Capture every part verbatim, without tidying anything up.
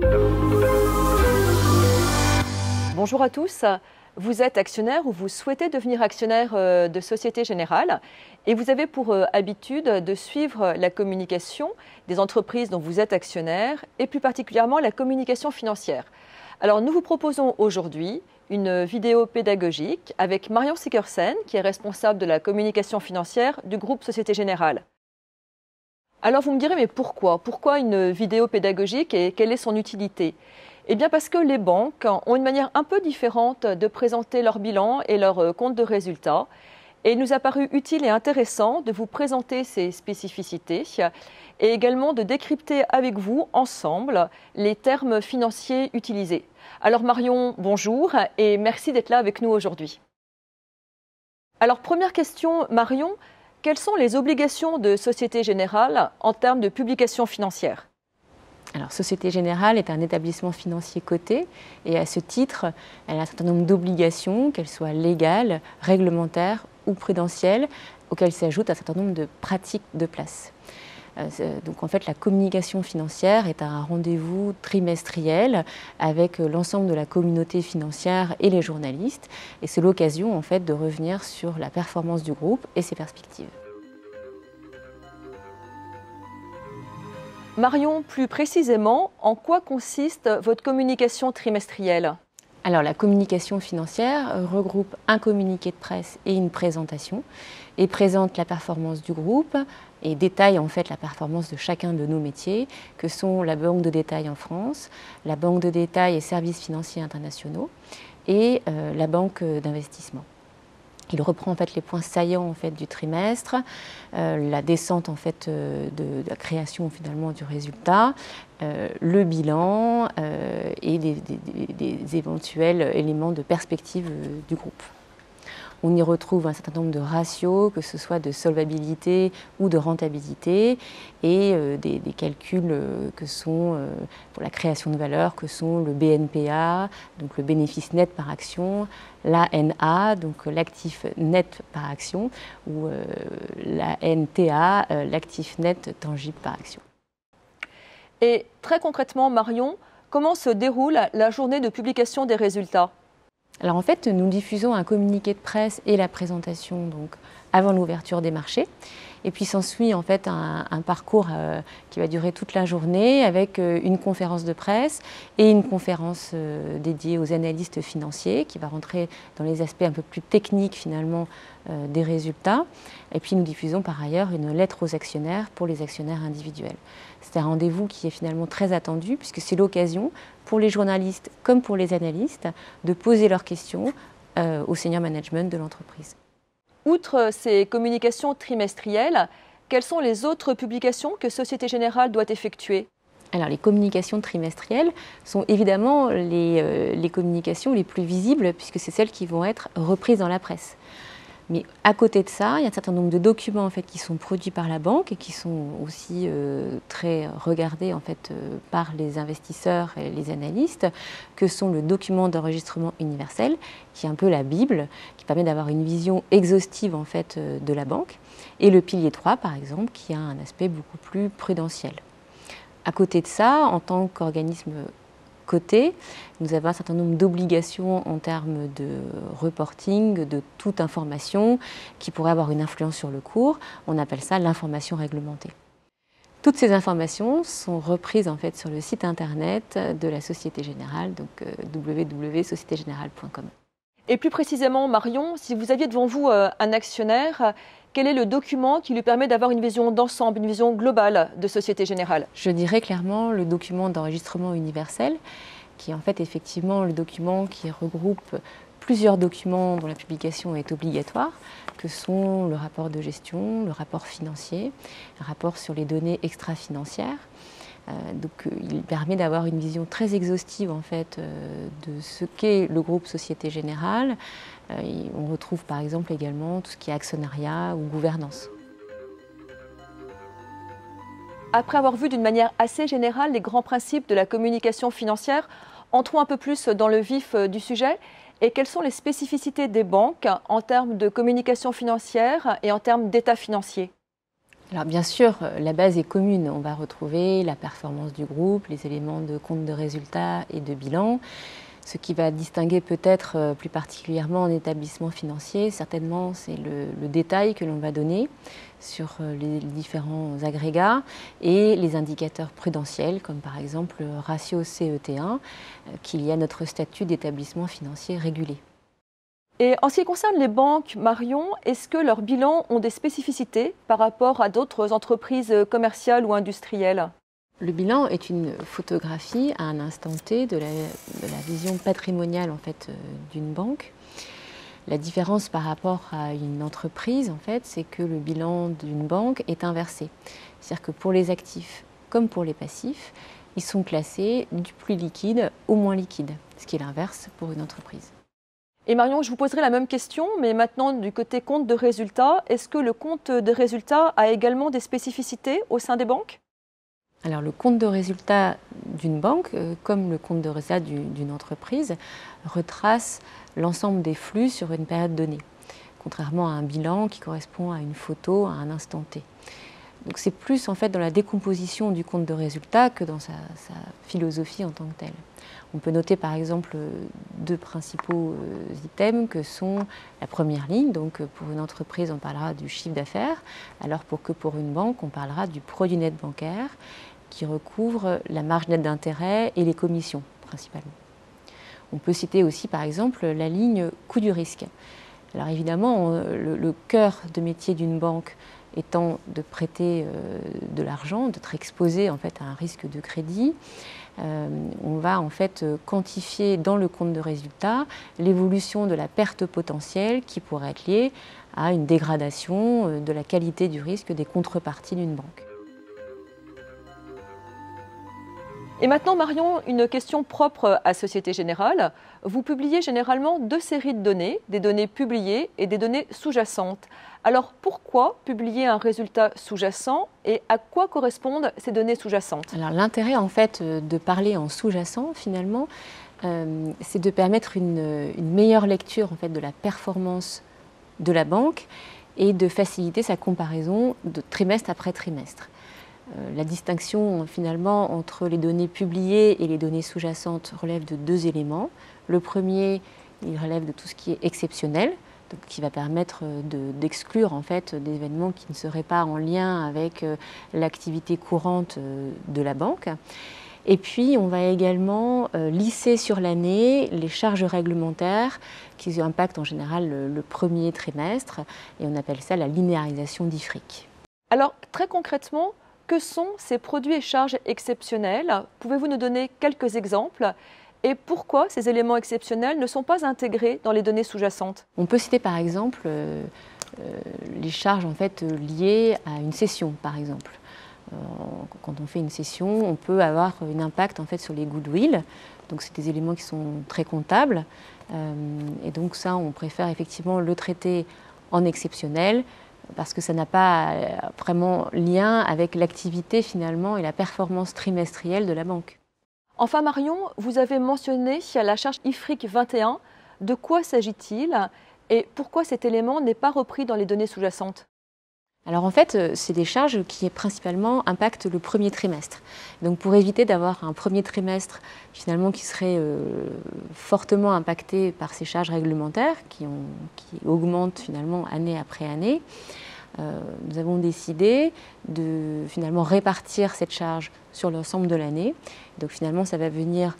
Bonjour à tous. Vous êtes actionnaire ou vous souhaitez devenir actionnaire de Société Générale et vous avez pour habitude de suivre la communication des entreprises dont vous êtes actionnaire et plus particulièrement la communication financière. Alors nous vous proposons aujourd'hui une vidéo pédagogique avec Marion Sikersen qui est responsable de la communication financière du groupe Société Générale. Alors vous me direz mais pourquoi ? Pourquoi une vidéo pédagogique et quelle est son utilité ? Eh bien parce que les banques ont une manière un peu différente de présenter leur bilan et leur compte de résultats. Et il nous a paru utile et intéressant de vous présenter ces spécificités et également de décrypter avec vous, ensemble, les termes financiers utilisés. Alors Marion, bonjour et merci d'être là avec nous aujourd'hui. Alors première question, Marion, quelles sont les obligations de Société Générale en termes de publication financière ? Alors, Société Générale est un établissement financier coté et à ce titre, elle a un certain nombre d'obligations, qu'elles soient légales, réglementaires ou prudentielles, auxquelles s'ajoute un certain nombre de pratiques de place. Euh, donc en fait, la communication financière est un rendez-vous trimestriel avec l'ensemble de la communauté financière et les journalistes. Et c'est l'occasion en fait de revenir sur la performance du groupe et ses perspectives. Marion, plus précisément, en quoi consiste votre communication trimestrielle ? Alors, la communication financière regroupe un communiqué de presse et une présentation et présente la performance du groupe et détaille en fait la performance de chacun de nos métiers que sont la banque de détail en France, la banque de détail et services financiers internationaux et euh, la banque d'investissement. Il reprend en fait les points saillants en fait du trimestre, euh, la descente en fait euh, de, de la création finalement du résultat, euh, le bilan euh, et des, des, des éventuels éléments de perspective euh, du groupe. On y retrouve un certain nombre de ratios, que ce soit de solvabilité ou de rentabilité, et euh, des, des calculs euh, que sont, euh, pour la création de valeur, que sont le B N P A, donc le bénéfice net par action, l'A N A, donc l'actif net par action, ou euh, la N T A, euh, l'actif net tangible par action. Et très concrètement, Marion, comment se déroule la journée de publication des résultats ? Alors en fait, nous diffusons un communiqué de presse et la présentation donc, avant l'ouverture des marchés. Et puis s'ensuit en fait un, un parcours euh, qui va durer toute la journée avec euh, une conférence de presse et une conférence euh, dédiée aux analystes financiers qui va rentrer dans les aspects un peu plus techniques finalement euh, des résultats. Et puis nous diffusons par ailleurs une lettre aux actionnaires pour les actionnaires individuels. C'est un rendez-vous qui est finalement très attendu puisque c'est l'occasion pour les journalistes comme pour les analystes de poser leurs questions euh, au senior management de l'entreprise. Outre ces communications trimestrielles, quelles sont les autres publications que Société Générale doit effectuer ? Alors, les communications trimestrielles sont évidemment les, euh, les communications les plus visibles puisque c'est celles qui vont être reprises dans la presse. Mais à côté de ça, il y a un certain nombre de documents en fait, qui sont produits par la banque et qui sont aussi euh, très regardés en fait, euh, par les investisseurs et les analystes, que sont le document d'enregistrement universel, qui est un peu la Bible, qui permet d'avoir une vision exhaustive en fait, euh, de la banque, et le pilier trois, par exemple, qui a un aspect beaucoup plus prudentiel. À côté de ça, en tant qu'organisme côté, nous avons un certain nombre d'obligations en termes de reporting, de toute information qui pourrait avoir une influence sur le cours. On appelle ça l'information réglementée. Toutes ces informations sont reprises en fait sur le site internet de la Société Générale, donc euh, w w w point société générale point com. Et plus précisément, Marion, si vous aviez devant vous euh, un actionnaire, quel est le document qui lui permet d'avoir une vision d'ensemble, une vision globale de Société Générale ? Je dirais clairement le document d'enregistrement universel, qui est en fait effectivement le document qui regroupe plusieurs documents dont la publication est obligatoire, que sont le rapport de gestion, le rapport financier, le rapport sur les données extra-financières. Euh, donc, euh, il permet d'avoir une vision très exhaustive en fait, euh, de ce qu'est le groupe Société Générale. Euh, on retrouve par exemple également tout ce qui est actionnariat ou gouvernance. Après avoir vu d'une manière assez générale les grands principes de la communication financière, entrons un peu plus dans le vif du sujet. Et quelles sont les spécificités des banques en termes de communication financière et en termes d'état financier ? Alors bien sûr, la base est commune. On va retrouver la performance du groupe, les éléments de compte de résultat et de bilan. Ce qui va distinguer peut-être plus particulièrement en établissement financier, certainement, c'est le, le détail que l'on va donner sur les différents agrégats et les indicateurs prudentiels, comme par exemple le ratio C E T un, qui lie à notre statut d'établissement financier régulé. Et en ce qui concerne les banques, Marion, est-ce que leurs bilans ont des spécificités par rapport à d'autres entreprises commerciales ou industrielles ? Le bilan est une photographie à un instant T de la, de la vision patrimoniale en fait, euh, d'une banque. La différence par rapport à une entreprise, en fait, c'est que le bilan d'une banque est inversé. C'est-à-dire que pour les actifs comme pour les passifs, ils sont classés du plus liquide au moins liquide, ce qui est l'inverse pour une entreprise. Et Marion, je vous poserai la même question, mais maintenant du côté compte de résultat, est-ce que le compte de résultat a également des spécificités au sein des banques ? Alors le compte de résultat d'une banque, euh, comme le compte de résultat d'une entreprise, retrace l'ensemble des flux sur une période donnée, contrairement à un bilan qui correspond à une photo à un instant T. Donc c'est plus en fait dans la décomposition du compte de résultat que dans sa, sa philosophie en tant que telle. On peut noter par exemple deux principaux euh, items que sont la première ligne, donc pour une entreprise on parlera du chiffre d'affaires, alors pour que pour une banque on parlera du produit net bancaire qui recouvre la marge nette d'intérêt et les commissions principalement. On peut citer aussi par exemple la ligne coût du risque. Alors évidemment, on, le, le cœur de métier d'une banque étant de prêter euh, de l'argent, d'être exposé en fait à un risque de crédit, euh, on va en fait quantifier dans le compte de résultat l'évolution de la perte potentielle qui pourrait être liée à une dégradation de la qualité du risque des contreparties d'une banque. Et maintenant, Marion, une question propre à Société Générale. Vous publiez généralement deux séries de données, des données publiées et des données sous-jacentes. Alors pourquoi publier un résultat sous-jacent et à quoi correspondent ces données sous-jacentes ? Alors l'intérêt en fait de parler en sous-jacent finalement, euh, c'est de permettre une, une meilleure lecture en fait de la performance de la banque et de faciliter sa comparaison de trimestre après trimestre. La distinction finalement entre les données publiées et les données sous-jacentes relève de deux éléments. Le premier, il relève de tout ce qui est exceptionnel, donc qui va permettre de, d'exclure en fait des événements qui ne seraient pas en lien avec l'activité courante de la banque. Et puis on va également lisser sur l'année les charges réglementaires qui impactent en général le, le premier trimestre et on appelle ça la linéarisation d'I F R I C. Alors très concrètement, que sont ces produits et charges exceptionnels ? Pouvez-vous nous donner quelques exemples ? Et pourquoi ces éléments exceptionnels ne sont pas intégrés dans les données sous-jacentes ? On peut citer par exemple euh, euh, les charges en fait, liées à une cession, par exemple. Euh, quand on fait une cession, on peut avoir un impact en fait, sur les goodwill. Donc c'est des éléments qui sont très comptables. Euh, et donc ça, on préfère effectivement le traiter en exceptionnel, parce que ça n'a pas vraiment lien avec l'activité finalement et la performance trimestrielle de la banque. Enfin Marion, vous avez mentionné la charge I F R I C vingt et un. De quoi s'agit-il et pourquoi cet élément n'est pas repris dans les données sous-jacentes ? Alors en fait, c'est des charges qui principalement impactent le premier trimestre. Donc pour éviter d'avoir un premier trimestre finalement qui serait euh, fortement impacté par ces charges réglementaires qui, ont, qui augmentent finalement année après année, euh, nous avons décidé de finalement répartir cette charge sur l'ensemble de l'année. Donc finalement, ça va venir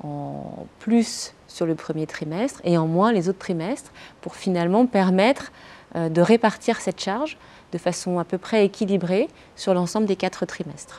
en plus sur le premier trimestre et en moins les autres trimestres pour finalement permettre euh, de répartir cette charge de façon à peu près équilibrée sur l'ensemble des quatre trimestres.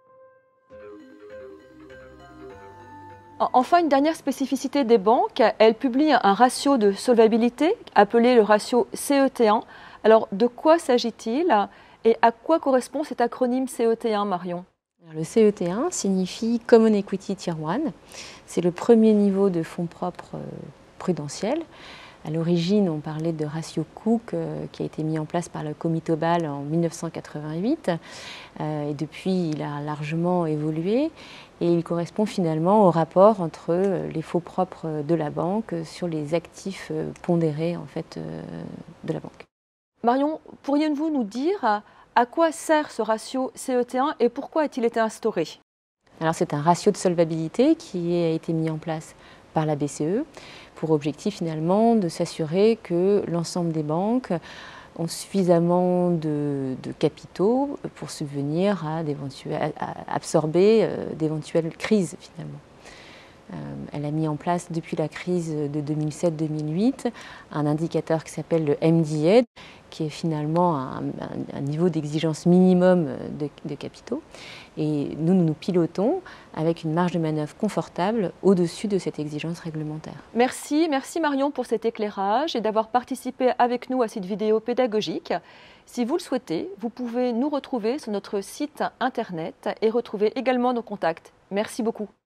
Enfin, une dernière spécificité des banques, elles publient un ratio de solvabilité appelé le ratio C E T un. Alors, de quoi s'agit-il et à quoi correspond cet acronyme C E T un, Marion ? Le C E T un signifie Common Equity Tier un. C'est le premier niveau de fonds propres prudentiels. À l'origine, on parlait de ratio Cook euh, qui a été mis en place par le Comitobal en mille neuf cent quatre-vingt-huit. Euh, et depuis, il a largement évolué et il correspond finalement au rapport entre les fonds propres de la banque sur les actifs pondérés en fait, euh, de la banque. Marion, pourriez-vous nous dire À quoi sert ce ratio C E T un et pourquoi a-t-il été instauré? Alors c'est un ratio de solvabilité qui a été mis en place par la B C E pour objectif finalement de s'assurer que l'ensemble des banques ont suffisamment de, de capitaux pour subvenir à, à absorber euh, d'éventuelles crises finalement. Euh, elle a mis en place depuis la crise de deux mille sept deux mille huit un indicateur qui s'appelle le M D A, qui est finalement un, un, un niveau d'exigence minimum de, de capitaux. Et nous, nous nous pilotons avec une marge de manœuvre confortable au-dessus de cette exigence réglementaire. Merci, merci Marion pour cet éclairage et d'avoir participé avec nous à cette vidéo pédagogique. Si vous le souhaitez, vous pouvez nous retrouver sur notre site internet et retrouver également nos contacts. Merci beaucoup.